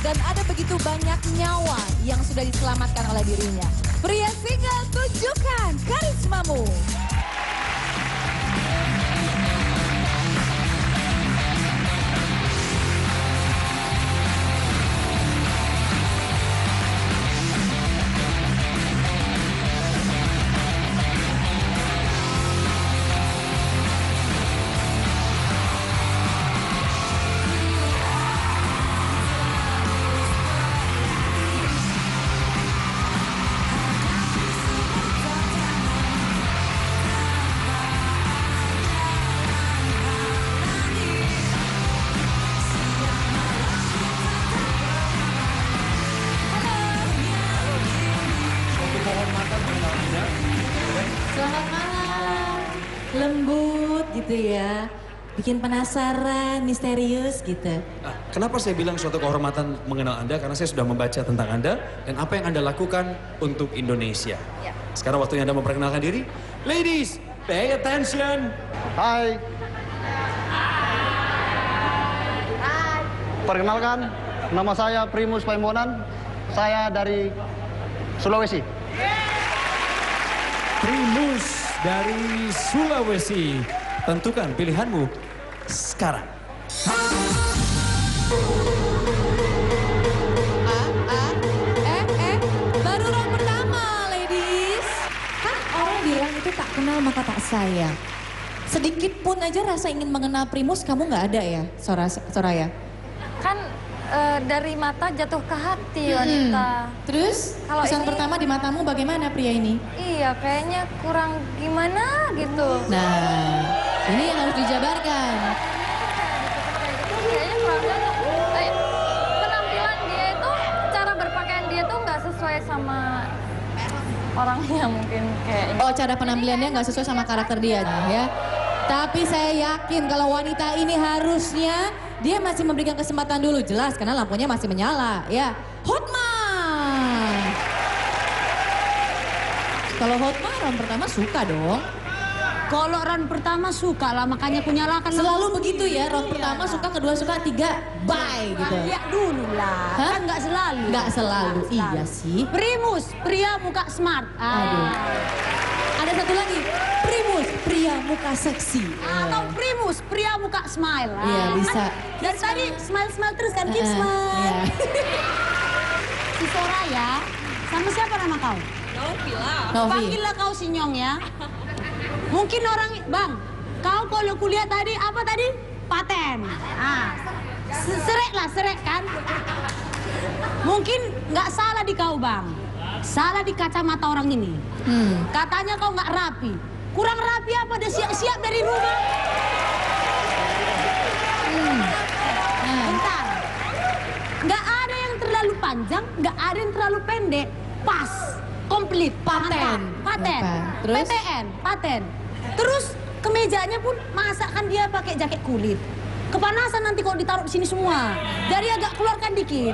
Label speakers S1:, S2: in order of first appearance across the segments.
S1: dan ada begitu banyak nyawa yang sudah diselamatkan oleh dirinya. Pria single, tunjukkan karismamu. Selamat malam, lembut gitu ya, bikin penasaran, misterius gitu.
S2: Kenapa saya bilang suatu kehormatan mengenal Anda? Karena saya sudah membaca tentang Anda dan apa yang Anda lakukan untuk Indonesia.
S1: Ya.
S2: Sekarang waktunya Anda memperkenalkan diri. Ladies, pay attention.
S3: Hai. Perkenalkan, nama saya Primus. Saya dari Sulawesi.
S2: Primus dari Sulawesi. Tentukan pilihanmu sekarang.
S1: Baru round pertama, ladies. Kan orang bilang itu tak kenal maka tak sayang. Sedikit pun aja rasa ingin mengenal Primus kamu nggak ada ya, Soraya?
S4: Kan dari mata jatuh ke hati wanita.
S1: Terus
S4: Kalau
S1: kesan
S4: ini-
S1: pertama di matamu bagaimana pria ini?
S4: Iya, kayaknya kurang gimana gitu.
S1: Nah, ini yang harus dijabarkan.
S4: Kayaknya kurang cocok. Penampilan dia itu, cara berpakaian dia tuh nggak sesuai sama orangnya mungkin kayaknya.
S1: Oh, cara penampilannya nggak sesuai sama karakter dia ya. Tapi saya yakin kalau wanita ini harusnya dia masih memberikan kesempatan dulu, jelas karena lampunya masih menyala ya. Hotman. Kalau Hotman round pertama suka dong.
S5: Kalau round pertama suka lah, makanya aku nyalakan.
S1: Selalu begitu ya, round pertama suka, kedua suka, tiga bye gitu.
S5: Lihat dulu lah,
S1: Hah?
S5: kan nggak selalu.
S1: Nggak selalu, iya sih.
S5: Primus, pria muka smart.
S1: Aduh. Ada satu lagi, Primus, pria muka seksi.
S5: Atau Primus, pria muka smile.
S1: Iya, bisa.
S5: Dari tadi smile terus kan, keep
S1: Iya.
S5: smile. Si Soraya, sama siapa nama kau?
S1: Novi.
S5: Panggillah kau si Nyong ya. Mungkin orang, Bang, kau kalau kuliah tadi, apa tadi? Paten. Serek kan? Mungkin nggak salah di kau, Bang. Salah di kacamata orang ini. Katanya kau nggak rapi. Kurang rapi apa? Udah siap-siap dari rumah. Bentar. Nggak ada yang terlalu panjang, nggak ada yang terlalu pendek. Pas. Komplit.
S1: Paten.
S5: Paten.
S1: Terus?
S5: PTN. Paten. Terus kemejanya pun masakan dia pakai jaket kulit. Kepanasan nanti kalau ditaruh di sini semua. Jadi agak keluarkan dikit.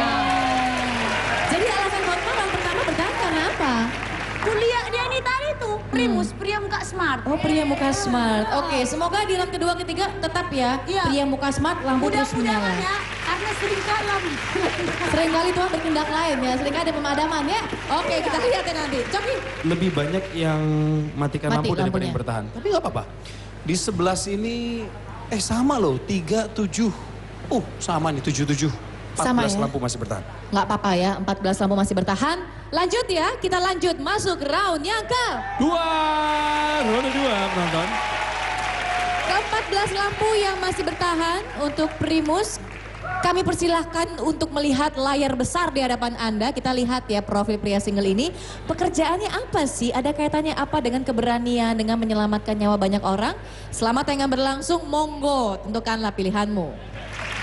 S1: Jadi alasan Hotman round pertama bertahan karena apa?
S5: Kuliah dia ini tadi tuh, Primus, pria muka smart.
S1: Oh, pria muka smart. Oke, semoga di round kedua, ketiga tetap ya.
S5: Iya.
S1: Pria muka smart, lampu terus menyala.
S5: Mudah-mudahan ya, karena sering kalah.
S1: Seringkali Tuhan bertindak lain ya, sering ada pemadaman ya. Oke, kita lihat ya nanti. Coki.
S2: Lebih banyak yang matikan
S1: Mati
S2: lampu daripada
S1: lampunya.
S2: yang bertahan. Tapi nggak apa-apa. Di sebelah sini, sama loh, 37. Sama nih, 77. 14
S1: Sama ya?
S2: lampu masih bertahan.
S1: Nggak apa-apa ya, 14 lampu masih bertahan. Lanjut ya, kita lanjut masuk round yang ke...
S2: Ronde 2 penonton.
S1: Ke-14 lampu yang masih bertahan untuk Primus. Kami persilahkan untuk melihat layar besar di hadapan Anda. Kita lihat ya profil pria single ini. Pekerjaannya apa sih? Ada kaitannya apa dengan keberanian, dengan menyelamatkan nyawa banyak orang? Selama tayangan berlangsung, monggo tentukanlah pilihanmu.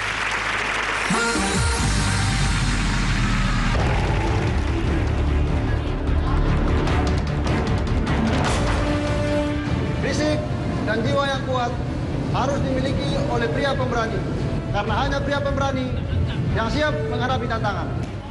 S3: Fisik dan jiwa yang kuat harus dimiliki oleh pria pemberani. Karena hanya pria pemberani yang siap menghadapi tantangan.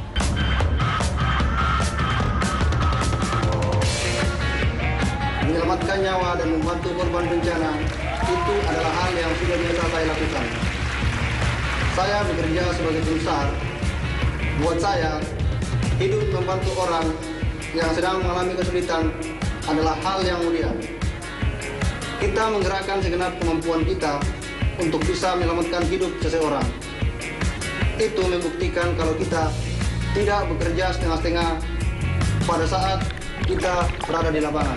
S3: Menyelamatkan nyawa dan membantu korban bencana itu adalah hal yang sudah biasa saya lakukan. Saya bekerja sebagai tim SAR Buat saya, hidup membantu orang yang sedang mengalami kesulitan adalah hal yang mulia. Kita menggerakkan segenap kemampuan kita untuk bisa menyelamatkan hidup seseorang. Itu membuktikan kalau kita tidak bekerja setengah-setengah pada saat kita berada di lapangan.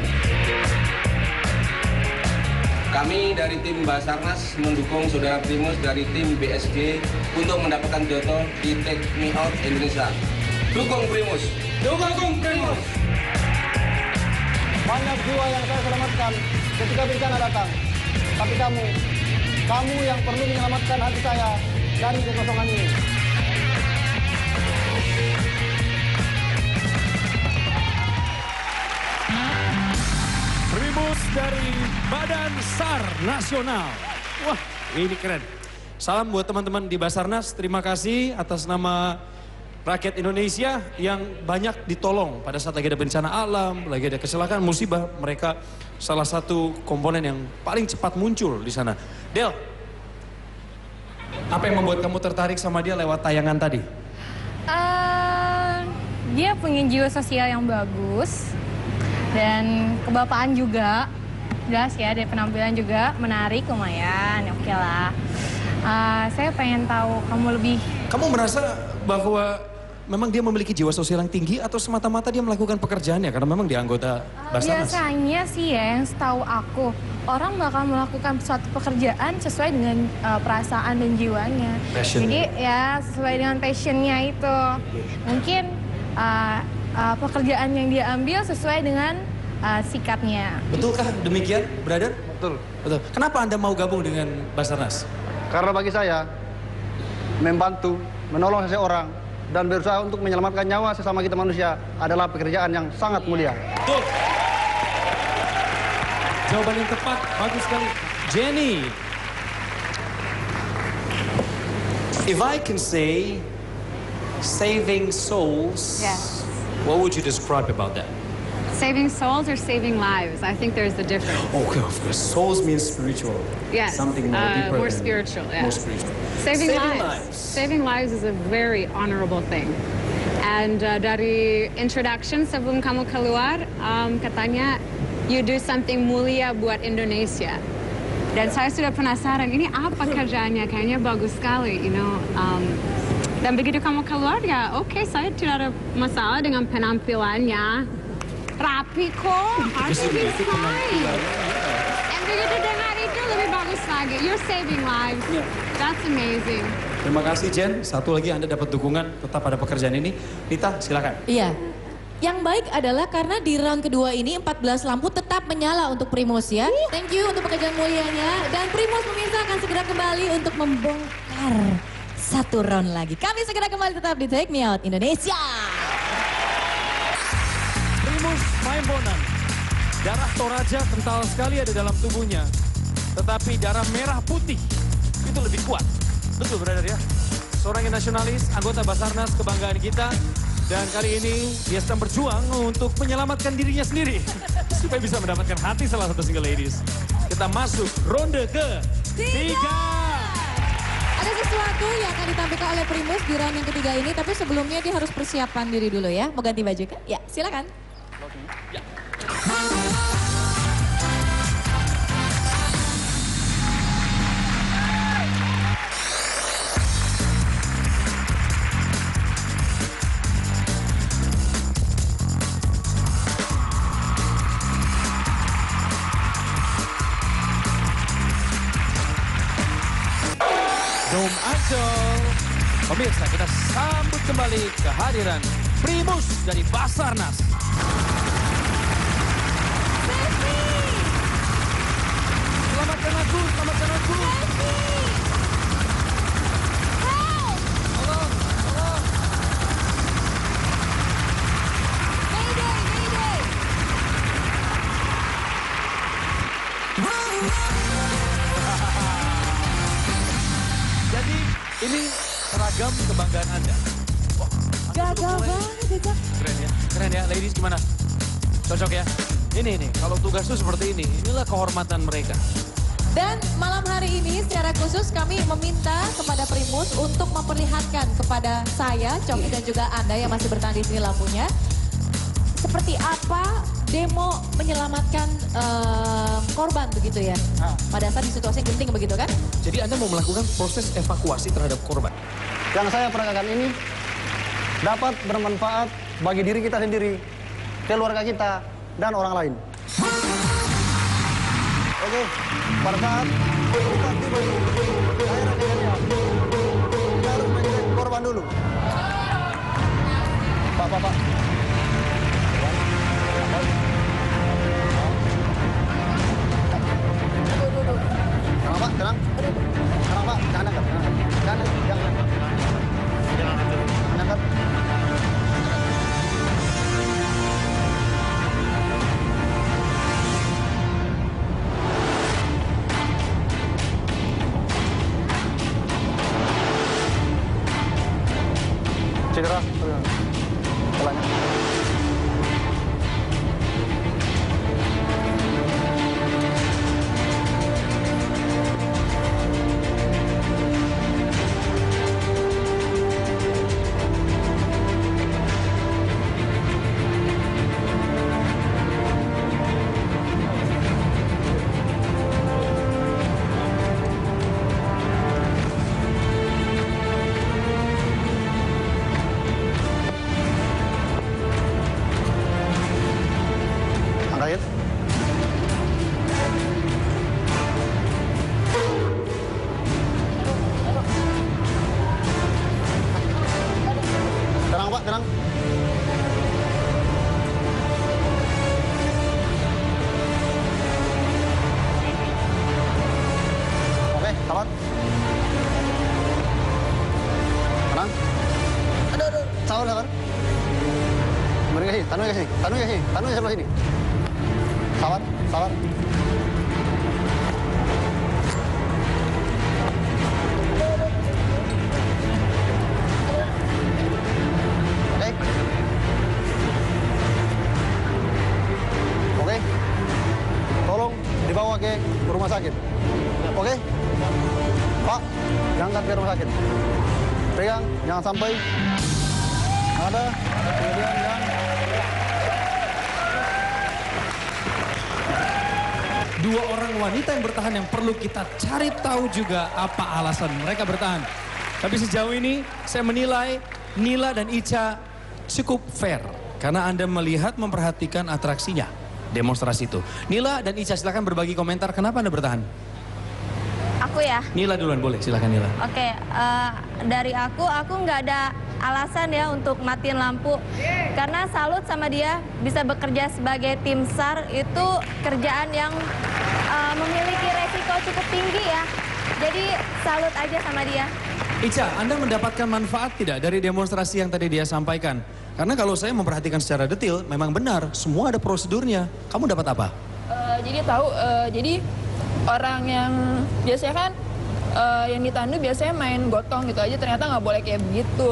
S6: Kami dari tim Basarnas mendukung saudara Primus dari tim BSG untuk mendapatkan jodoh di Me Out Indonesia. Dukung Primus! Dukung Primus!
S3: Banyak jiwa yang saya selamatkan ketika bencana datang. Tapi kamu yang perlu menyelamatkan hati saya dari kekosongan ini.
S2: Primus dari Badan SAR Nasional. Wah, ini keren. Salam buat teman-teman di Basarnas. Terima kasih atas nama rakyat Indonesia yang banyak ditolong pada saat lagi ada bencana alam, lagi ada kecelakaan, musibah. Mereka salah satu komponen yang paling cepat muncul di sana. Del, apa yang membuat kamu tertarik sama dia lewat tayangan tadi?
S4: Dia punya jiwa sosial yang bagus dan kebapaan juga. Jelas ya, dari penampilan juga menarik, lumayan, oke lah. Saya pengen tahu kamu lebih.
S2: Kamu merasa bahwa memang dia memiliki jiwa sosial yang tinggi atau semata-mata dia melakukan pekerjaannya karena memang dia anggota Basarnas?
S4: Biasanya sih ya, yang setahu aku, orang bakal melakukan suatu pekerjaan sesuai dengan perasaan dan jiwanya.
S2: Passion.
S4: Jadi ya sesuai dengan passionnya itu. Mungkin pekerjaan yang dia ambil sesuai dengan sikapnya.
S2: Betulkah demikian, brother?
S3: Betul.
S2: Betul. Kenapa Anda mau gabung dengan Basarnas?
S3: Karena bagi saya, membantu, menolong seseorang, dan berusaha untuk menyelamatkan nyawa sesama kita manusia adalah pekerjaan yang sangat mulia.
S2: Betul. Jawaban yang tepat, bagus sekali. Jenny. If I can say saving souls,
S7: Yes.
S2: what would you describe about that?
S7: Saving souls or saving lives? I think there's a difference.
S2: Okay, of course. Souls means spiritual.
S7: Yes,
S2: Something more deeper.
S7: more
S2: than-
S7: spiritual, yeah.
S2: More spiritual.
S7: Saving lives. Saving lives is a very honorable thing. And dari introduction sebelum kamu keluar, katanya you do something mulia buat Indonesia. Dan saya sudah penasaran, ini apa kerjaannya? Kayaknya bagus sekali, you know. Dan begitu kamu keluar, ya oke, saya tidak ada masalah dengan penampilannya. Rapi kok, harus be fine. And begitu dengar itu lebih bagus lagi. You're saving lives. That's amazing.
S2: Terima kasih Jen. Satu lagi Anda dapat dukungan tetap pada pekerjaan ini. Nita, silakan.
S1: Iya. Yang baik adalah karena di round kedua ini 14 lampu tetap menyala untuk Primus ya. Thank you untuk pekerjaan mulianya. Dan Primus pemirsa akan segera kembali untuk membongkar satu round lagi. Kami segera kembali tetap di Take Me Out Indonesia.
S2: Primus Maimbonan. Darah Toraja kental sekali ada dalam tubuhnya. Tetapi darah merah putih itu lebih kuat. Betul brother ya. Seorang yang nasionalis, anggota Basarnas, kebanggaan kita. Dan kali ini dia sedang berjuang untuk menyelamatkan dirinya sendiri. Supaya bisa mendapatkan hati salah satu single ladies. Kita masuk ronde ke-3.
S1: Ada sesuatu yang akan ditampilkan oleh Primus di round yang ketiga ini. Tapi sebelumnya dia harus persiapan diri dulu ya. Mau ganti baju kan? Ya silakan.
S2: Dom Ancol. Pemirsa, kita sambut kembali kehadiran Primus dari Basarnas. Selamatkan aku, selamatkan aku. Tolong, tolong.
S1: Mayday, mayday.
S2: Jadi ini seragam kebanggaan Anda. Wah,
S1: Gagal banget ya.
S2: keren ya. Ladies gimana? Cocok ya? Ini, kalau tugas tuh seperti ini. Inilah kehormatan mereka.
S1: Dan malam hari ini secara khusus kami meminta kepada Primus untuk memperlihatkan kepada saya, Coki dan juga Anda yang masih bertahan di sini lampunya. Seperti apa demo menyelamatkan korban begitu ya? Pada saat di situasi yang genting begitu kan?
S2: Jadi Anda mau melakukan proses evakuasi terhadap korban?
S3: Yang saya peragakan ini dapat bermanfaat bagi diri kita sendiri, keluarga kita, dan orang lain. Oke, pada saat kita tiba di daerah kejadian, kita harus mengecek korban dulu. Pak. Tenang, Pak, tenang. Tenang, Pak, jangan angkat. Jangan angkat. Cedera, pelanya. Angkatin. Tenang, Pak, tenang. Oke, salat. Tenang. Aduh. Sabar. Beri kasih, tanu sebelah sini. Sabar. Oke. Tolong dibawa ke rumah sakit. Oke? Pak, diangkat ke rumah sakit. Pegang, jangan sampai ada kejadian yang
S2: Dua orang wanita yang bertahan yang perlu kita cari tahu juga apa alasan mereka bertahan. Tapi sejauh ini saya menilai Nila dan Ica cukup fair. Karena Anda melihat memperhatikan atraksinya, demonstrasi itu. Nila dan Ica silakan berbagi komentar kenapa Anda bertahan.
S8: Aku ya?
S2: Nila duluan boleh, silakan Nila.
S8: Oke, dari aku nggak ada alasan ya untuk matiin lampu. Karena salut sama dia bisa bekerja sebagai tim SAR itu kerjaan yang memiliki resiko cukup tinggi ya. Jadi salut aja sama dia.
S2: Ica, Anda mendapatkan manfaat tidak dari demonstrasi yang tadi dia sampaikan? Karena kalau saya memperhatikan secara detail, memang benar, semua ada prosedurnya. Kamu dapat apa?
S9: Jadi tahu, jadi orang yang biasanya kan yang ditandu biasanya main gotong gitu aja, ternyata nggak boleh kayak begitu.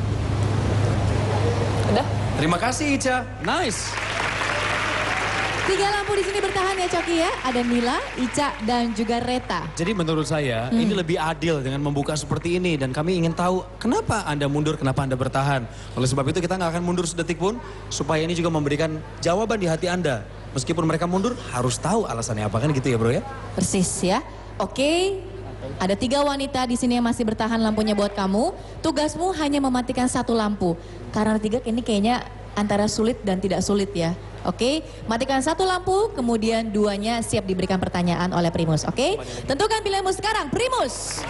S9: Udah.
S2: Terima kasih Ica, nice.
S1: 3 lampu di sini bertahan ya Coki ya. Ada Nila, Ica, dan juga Reta.
S2: Jadi menurut saya ini lebih adil dengan membuka seperti ini. Dan kami ingin tahu kenapa Anda mundur, kenapa Anda bertahan. Oleh sebab itu kita nggak akan mundur sedetik pun. Supaya ini juga memberikan jawaban di hati Anda. Meskipun mereka mundur harus tahu alasannya apa, kan gitu ya bro ya.
S1: Persis ya. Oke. Ada 3 wanita di sini yang masih bertahan lampunya buat kamu. Tugasmu hanya mematikan 1 lampu. Karena 3 ini kayaknya antara sulit dan tidak sulit ya. Oke, matikan 1 lampu, kemudian 2-nya siap diberikan pertanyaan oleh Primus. Oke, tentukan pilihanmu sekarang, Primus.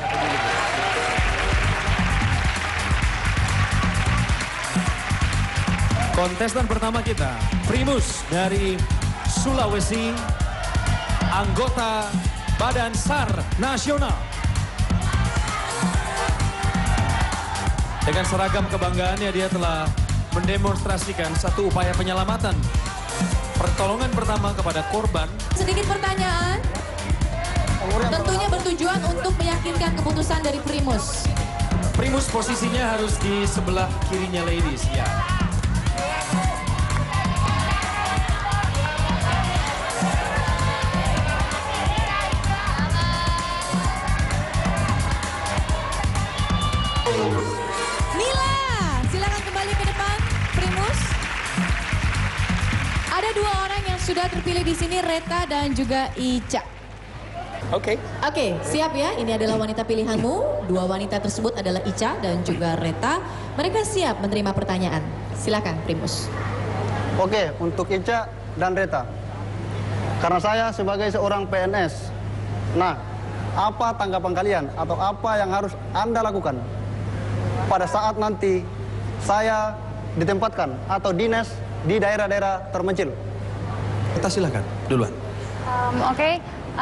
S2: Kontestan pertama kita, Primus dari Sulawesi, anggota Badan SAR Nasional. Dengan seragam kebanggaannya dia telah mendemonstrasikan satu upaya penyelamatan. Pertolongan pertama kepada korban.
S1: Sedikit pertanyaan. Tentunya bertujuan untuk meyakinkan keputusan dari Primus.
S2: Primus posisinya harus di sebelah kirinya ladies, ya.
S1: dua orang yang sudah terpilih di sini, Reta dan juga Ica.
S2: Oke.
S1: Oke, siap ya. Ini adalah wanita pilihanmu. Dua wanita tersebut adalah Ica dan juga Reta. Mereka siap menerima pertanyaan. Silakan, Primus.
S3: Oke, untuk Ica dan Reta. Karena saya sebagai seorang PNS. Nah, apa tanggapan kalian atau apa yang harus Anda lakukan pada saat nanti saya ditempatkan atau dinas di daerah-daerah terpencil?
S2: Kita silakan duluan.
S4: Oke.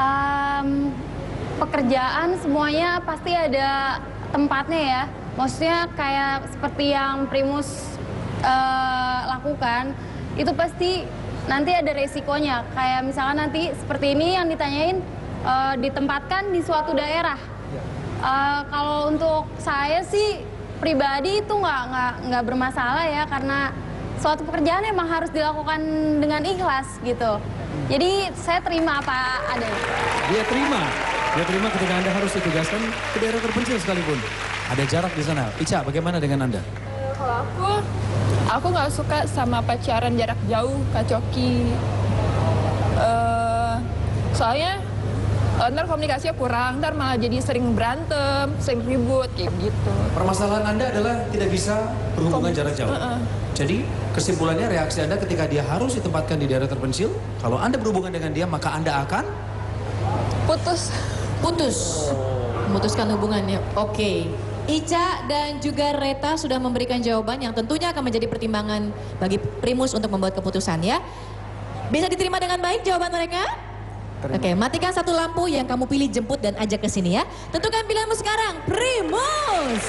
S4: Pekerjaan semuanya pasti ada tempatnya ya. Maksudnya kayak seperti yang Primus lakukan, itu pasti nanti ada resikonya. Kayak misalkan nanti seperti ini yang ditanyain ditempatkan di suatu daerah. Kalau untuk saya sih pribadi itu nggak bermasalah ya, karena suatu pekerjaan emang harus dilakukan dengan ikhlas gitu. Jadi saya terima apa adanya.
S2: Dia terima ketika Anda harus ditugaskan ke daerah terpencil sekalipun. Ada jarak di sana. Ica, bagaimana dengan Anda?
S9: Kalau aku nggak suka sama pacaran jarak jauh, Kak Coki. Soalnya ntar komunikasinya kurang, ntar malah jadi sering berantem, sering ribut, kayak gitu.
S2: Permasalahan Anda adalah tidak bisa berhubungan jarak jauh. Jadi kesimpulannya reaksi Anda ketika dia harus ditempatkan di daerah terpencil, kalau Anda berhubungan dengan dia maka Anda akan
S9: Putus.
S1: Memutuskan hubungannya. Oke. Ica dan juga Reta sudah memberikan jawaban yang tentunya akan menjadi pertimbangan bagi Primus untuk membuat keputusan ya. Bisa diterima dengan baik jawaban mereka? Oke, matikan satu lampu yang kamu pilih, jemput dan ajak ke sini ya. Tentukan pilihanmu sekarang, Primus.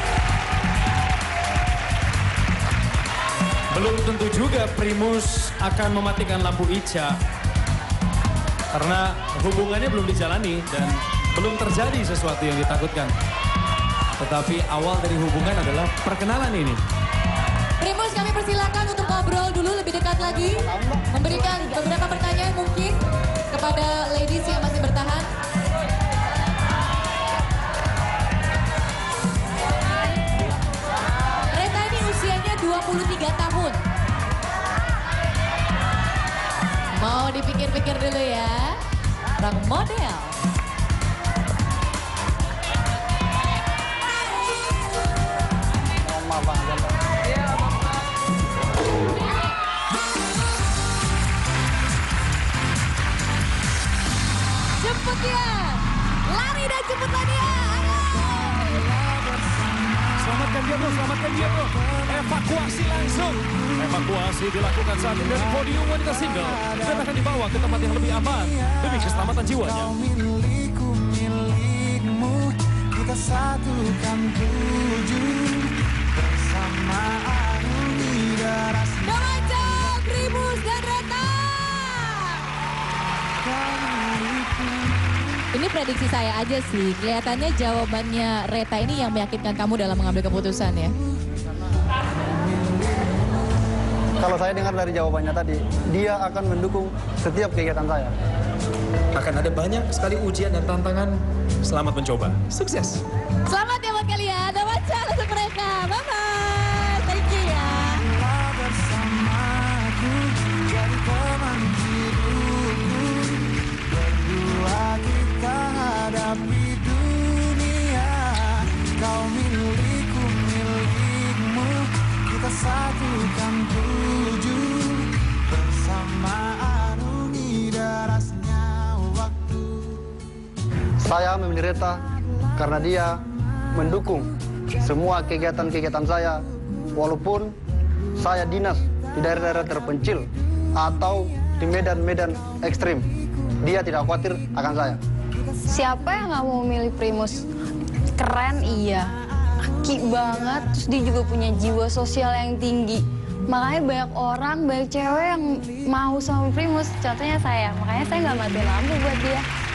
S2: belum tentu juga Primus akan mematikan lampu Ica. Karena hubungannya belum dijalani dan belum terjadi sesuatu yang ditakutkan. Tetapi awal dari hubungan adalah perkenalan ini.
S1: Primus, kami persilakan untuk ngobrol dulu lebih dekat lagi. Memberikan beberapa pertanyaan mungkin kepada ladies yang masih bertahan. Reta ini usianya 23 tahun. Mau dipikir-pikir dulu ya. Orang model. Jemput dia. Lari dan jemputlah dia.
S2: Selamatkan dia bro, selamatkan dia bro. Evakuasi langsung. Evakuasi dilakukan saat ini dari podium wanita single. Dan akan dibawa ke tempat yang lebih aman demi keselamatan jiwanya.
S10: Milikku, milikmu, kita satukan tujuh bersamaan di darat.
S1: Baca Primus dan Reta. Ini prediksi saya aja sih, kelihatannya jawabannya Reta ini yang meyakinkan kamu dalam mengambil keputusan ya.
S3: Kalau saya dengar dari jawabannya tadi, dia akan mendukung setiap kegiatan saya.
S2: Akan ada banyak sekali ujian dan tantangan. Selamat mencoba. Sukses.
S1: Selamat ya buat kalian. Baca untuk mereka. Bye-bye. Thank you ya.
S10: Bersamaku jadi teman hidupku, berdua kita hadapi dunia. Kau milikku, milikmu, kita satukan tujuh bersamaan di derasnya waktu.
S3: Saya memilih Reta karena dia mendukung semua kegiatan-kegiatan saya, walaupun saya dinas di daerah-daerah terpencil atau di medan-medan ekstrim. Dia tidak khawatir akan saya.
S4: Siapa yang nggak mau milih Primus? Keren iya, aki banget, terus dia juga punya jiwa sosial yang tinggi. Makanya banyak orang, banyak cewek yang mau sama Primus, contohnya saya. Makanya saya nggak matiin lampu buat dia.